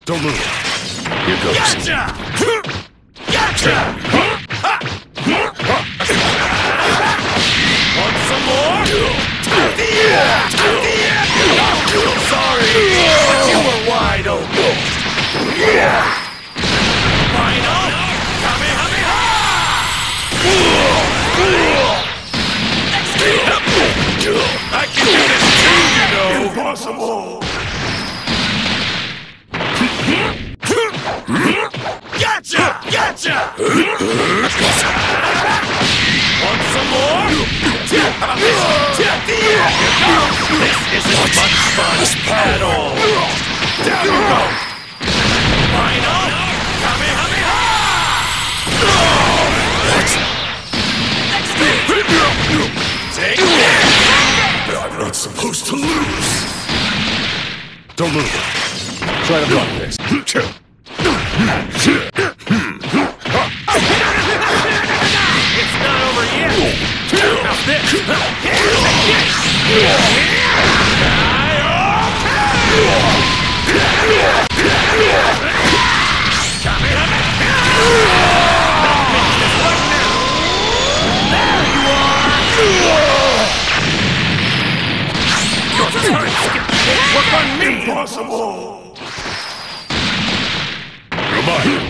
Don't move. Here goes. Gotcha! Gotcha! Want some more? Sorry, but you were wide open. Final Kamehameha! I can do this too, you know. Impossible. Gotcha! Gotcha! Want some more? How about this? This isn't much fun at all. Down you go! Final Kamehameha! Take this! I'm not supposed to lose. Don't move. Try to block this. It's not over yet. Now this. Work on me! Impossible! You're mine.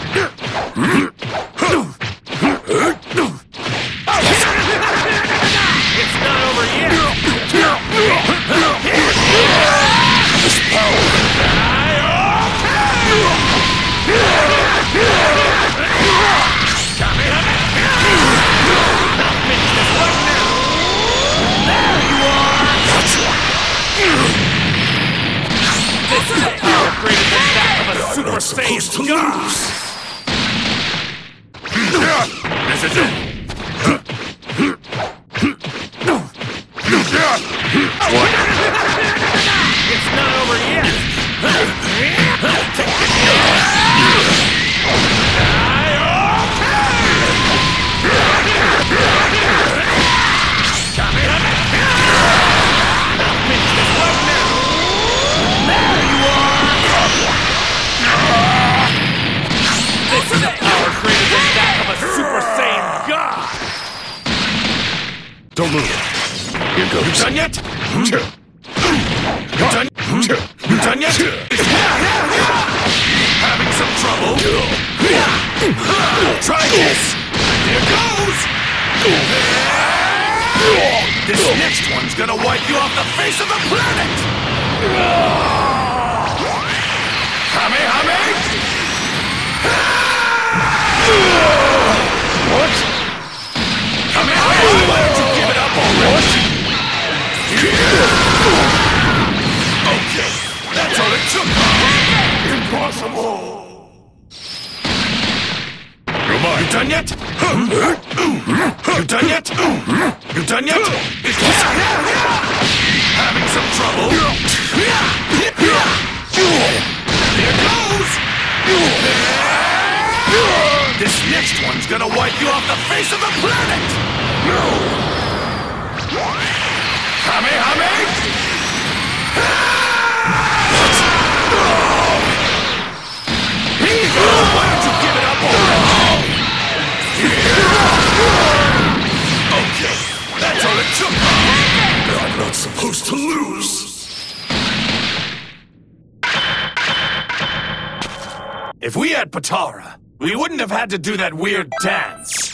It's not over yet! This power. This is a power greater than that of a Super Saiyan God! This is it. What? It's not over yet! This is a power greater than that of a Super Saiyan God! Don't move. Here goes. You done yet? You done? You done yet? Having some trouble? Try this! Here goes! This next one's gonna wipe you off the face of the planet! Kamehame! What? Kamehame! Why don't you give it up already? Okay, that's all it took! Impossible! You're mine. You done yet? You done yet? You done yet? Having some trouble? There goes! This next one's gonna wipe you off the face of the planet! Kamehame! Why don't you give it up already? Okay, that's all it took! I'm not supposed to lose! If we had Potara, we wouldn't have had to do that weird dance.